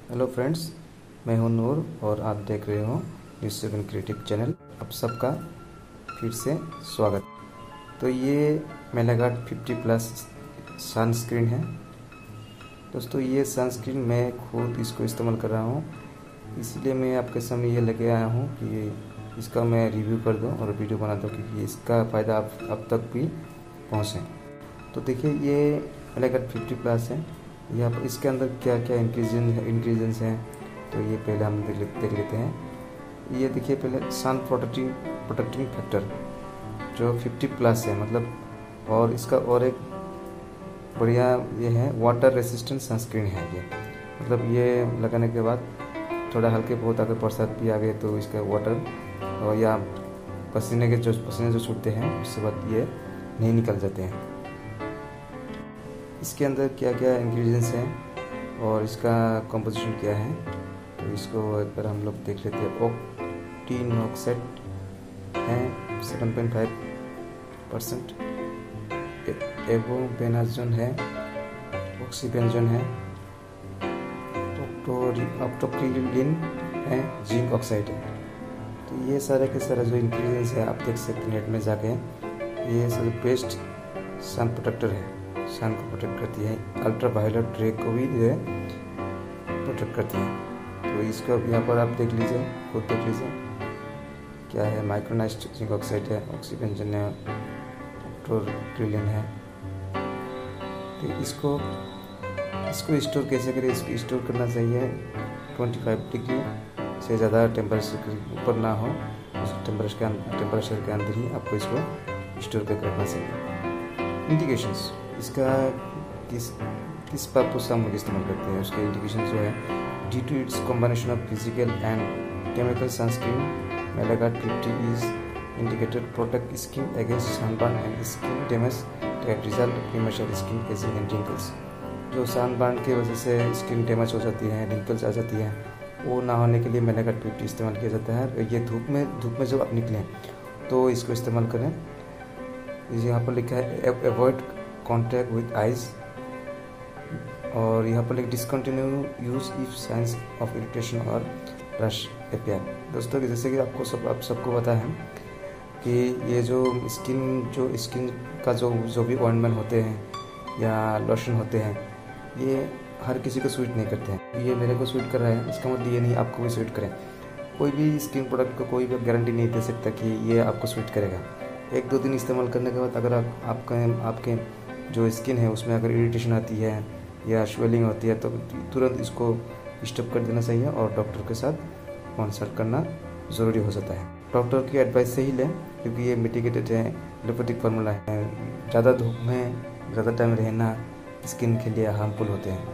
Hello friends, मैं हूं नूर और आप देख रहे हो न्यूज़7 क्रिएटिव चैनल। आप सबका फिर से स्वागत। तो ये मेलागार्ड 50+ सनस्क्रीन है। दोस्तों, ये सनस्क्रीन मैं खुद इसको इस्तेमाल कर रहा हूँ, इसलिए मैं आपके सामने ये लेके आया हूँ कि इसका मैं रिव्यू कर दूँ और वीडियो बना दूँ क्योंकि इसका फ़ायदा आप तक भी पहुँचे। तो देखिए, ये मेलागार्ड 50+ है। यहाँ पर इसके अंदर क्या क्या इंग्रेडिएंट्स हैं तो ये पहले हम देख लेते हैं। ये देखिए, पहले सन प्रोटेक्टिंग फैक्टर जो 50+ है मतलब, और इसका और एक बढ़िया ये है वाटर रेसिस्टेंट सनस्क्रीन है। ये मतलब ये लगाने के बाद थोड़ा हल्के बहुत अगर बरसात भी आ गए तो इसका वाटर और या पसीने जो छूटते हैं उसके बाद ये नहीं निकल जाते हैं। इसके अंदर क्या क्या इंग्रेडिएंट्स हैं और इसका कंपोजिशन क्या है तो इसको एक बार हम लोग देख लेते हैं। ऑक्टीनोक्साइड है 7.5%, एवोबेनाजोन है, ऑक्सीबेंजोन है, ऑक्टोक्रिलिन है, जिंक ऑक्साइड है। तो ये सारे के सारे जो इंग्रेडिएंट्स है आप देख सकते हैं नेट में जाके। ये सब बेस्ट सन प्रोटेक्टर है, सन को प्रोटेक्ट करती है, अल्ट्रा वायलेट रे को भी जो है प्रोटेक्ट करती है। तो इसको यहाँ पर आप देख लीजिए, खुद देख लीजिए क्या है। माइक्रोनाइज्ड जिंक ऑक्साइड है, ऑक्सीबेंजन है, ऑक्टोक्रिलिन है। तो इसको स्टोर कैसे करें? इसको स्टोर करना चाहिए 25 डिग्री से ज़्यादा टेम्परेचर के ऊपर ना हो, उस टेम्परेचर के अंदर ही आपको इसको स्टोर करके रखना चाहिए। इंडिकेशंस, इसका किस पर्पज से हम लोग इस्तेमाल करते हैं उसके इंडिकेशन जो है, due to its combination of physical and chemical sunscreen Melagard 50 is indicated protect skin against sunburn and skin damage that result premature skin ageing and wrinkles. जो सनबर्न की वजह से स्किन डैमेज हो जाती है, रिंकल्स आ जाती है, वो ना होने के लिए मेलागार्ड 50 इस्तेमाल किया जाता है। ये धूप में जब आप निकलें तो इसको इस्तेमाल करें। यहाँ पर लिखा है अवॉइड कॉन्टैक्ट विद आइज, और यहाँ पर लिखा discontinue use if signs of irritation और रश अपीयर। दोस्तों, जैसे कि आप सबको पता है कि ये जो स्किन का जो भी ऑइंटमेंट होते हैं या लोशन होते हैं, ये हर किसी को सूट नहीं करते हैं। ये मेरे को सूट कर रहा है, इसका मतलब ये नहीं आपको भी सूट करें। कोई भी स्किन प्रोडक्ट को कोई भी गारंटी नहीं दे सकता कि ये आपको सूट करेगा। 1-2 दिन इस्तेमाल करने के बाद अगर आपके जो स्किन है उसमें अगर इरिटेशन आती है या स्वेलिंग होती है तो तुरंत इसको स्टॉप कर देना चाहिए और डॉक्टर के साथ कंसल्ट करना ज़रूरी हो जाता है। डॉक्टर की एडवाइस से ही लें क्योंकि ये मिटिगेटेड है, एलोपैथिक फार्मूला है। ज़्यादा धूप में ज़्यादा टाइम रहना स्किन के लिए हार्मफुल होते हैं।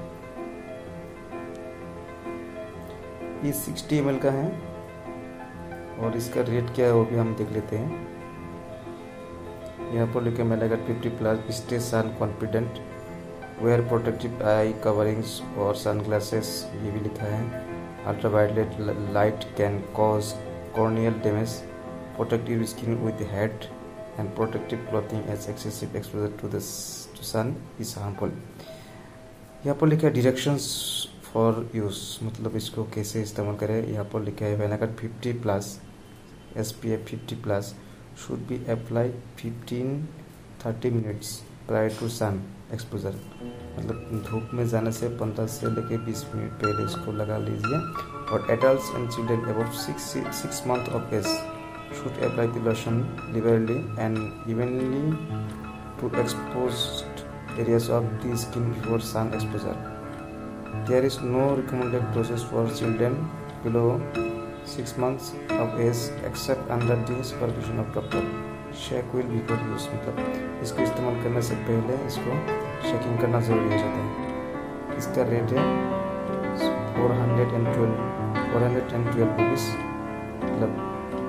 ये 60 ml का है और इसका रेट क्या है वो भी हम देख लेते हैं। यहाँ पर लिखे Melagard 50+ stay sun confident, wear protective eye coverings और सनग्लासेस, ये भी लिखा है। Ultra violet light can cause corneal damage, protective skin with head and protective clothing as excessive exposure to sun is harmful. यहाँ पर लिखा है डायरेक्शंस फॉर यूज, मतलब इसको कैसे इस्तेमाल करें। यहाँ पर लिखा है मेलागार्ड 50+ SPF 50+ should be applied 15-30 minutes prior to sun exposure, मतलब धूप में जाने से 15 से लेकर 20 मिनट पहले इसको लगा लीजिए। और adults and children above 6 months of age should apply the lotion liberally and evenly to exposed areas of the skin before sun exposure. There is no recommended doses for children below 6 months of age except under the supervision of doctor. Shake well before use, मतलब इसको इस्तेमाल करने से पहले इसको shaking करना ज़रूरी हो जाता है। इसका रेट है 412 रुपीज़। मतलब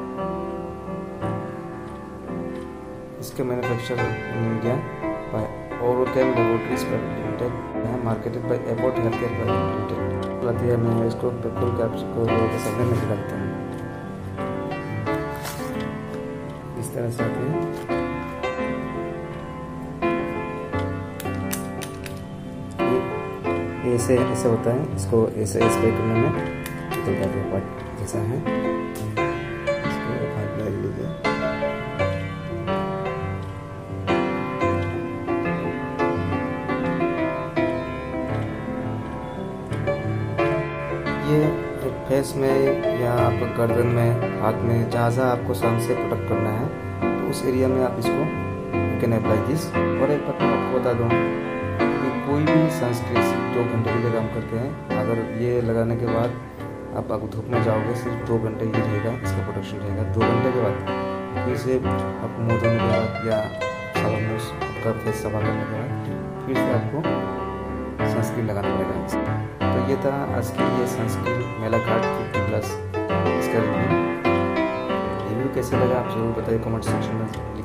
इसका manufacture in India by Orochem laboratories private limited, marketed by Abbott healthcare private limited. मैं इसको बिल्कुल आपको सामने में दिखाता हूँ। इस तरह से आती है। ये ऐसे ऐसे होता है, इसको ऐसे स्प्रे करने में तो पार्ट जैसा है, इसको हाथ में ले लीजिए। ये फेस में या आप गर्दन में, हाथ में, जहाँ जहाँ आपको सन से प्रोटेक्ट करना है तो उस एरिया में आप इसको यू कैन अप्लाई दिस। और एक बात मैं आपको बता दूँ कि कोई भी सनस्क्रीन सिर्फ 2 घंटे के लिए काम करते हैं। अगर ये लगाने के बाद आप अगर धूप में जाओगे सिर्फ 2 घंटे ही रहेगा, इसका प्रोटेक्शन रहेगा। 2 घंटे के बाद फिर से आपको मुँह धोने के बाद या साबुन में आपका फेस सफा करने के बाद फिर से आपको सनस्क्रीन लगाना पड़ेगा। तो ये था आज की ये सनस्क्रीन मेलागार्ड 50+ इसका रिव्यू कैसे लगा आप जरूर बताइए कमेंट सेक्शन में।